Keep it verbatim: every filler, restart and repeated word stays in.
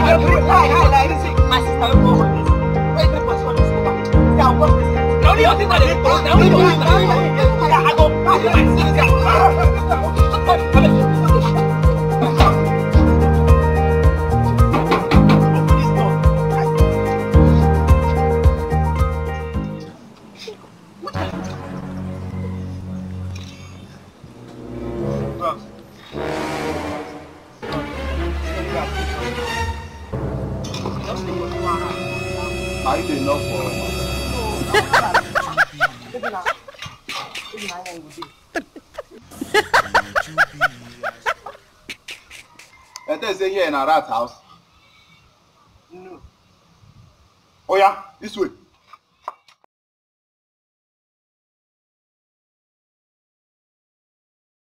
Hi, hi, like this. My sister will go on this. Wait, wait, what's on this? See, I'll watch this. The only thing that they do, the only thing that they do, I go, I do my sister. Are you enough for and they say here in a rat house. No. Oh yeah, this way.